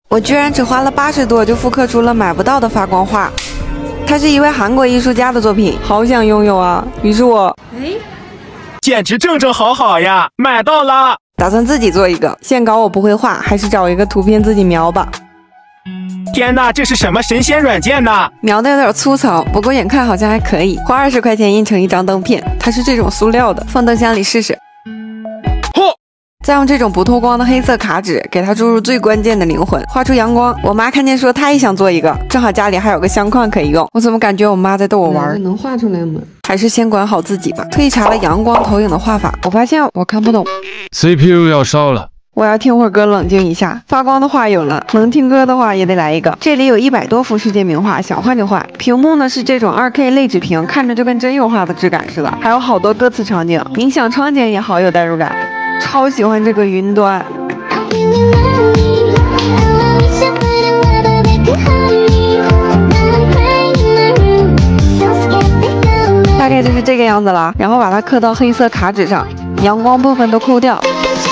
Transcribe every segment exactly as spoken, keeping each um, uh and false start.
我居然只花了八十多就复刻出了买不到的发光画，它是一位韩国艺术家的作品，好想拥有啊！于是我，哎， 简直正正好好呀，买到了！ 打算自己做一个，线稿我不会画，还是找一个图片自己描吧。 天哪，这是什么神仙软件呢？ 描的有点粗糙，不过眼看好像还可以，花二十块钱印成一张灯片，它是这种塑料的，放灯箱里试试。 嚯！ 再用这种不透光的黑色卡纸给它注入最关键的灵魂，画出阳光。我妈看见说她也想做一个，正好家里还有个相框可以用。我怎么感觉我妈在逗我玩？能画出来吗？还是先管好自己吧。推查了阳光投影的画法，我发现我看不懂。 C P U 要烧了。 我要听会儿歌冷静一下。发光的画有了，能听歌的话也得来一个。这里有一百多幅世界名画，想换就换。屏幕呢是这种 二 K 类纸屏，看着就跟真油画的质感似的。还有好多歌词场景，冥想场景也好有代入感。超喜欢这个云端。大概就是这个样子了，然后把它刻到黑色卡纸上，阳光部分都抠掉。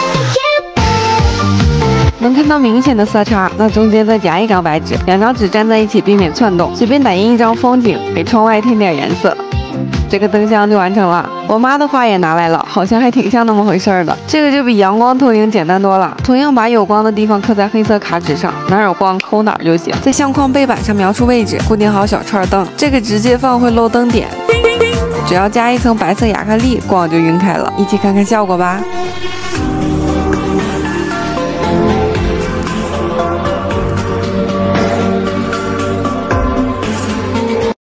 能看到明显的色差，那中间再夹一张白纸，两张纸粘在一起，避免窜动。随便打印一张风景，给窗外添点颜色，这个灯箱就完成了。我妈的画也拿来了，好像还挺像那么回事儿的。这个就比阳光投影简单多了，同样把有光的地方刻在黑色卡纸上，哪有光抠哪儿就行。在相框背板上描出位置，固定好小串灯，这个直接放会漏灯点，只要加一层白色亚克力，光就晕开了。一起看看效果吧。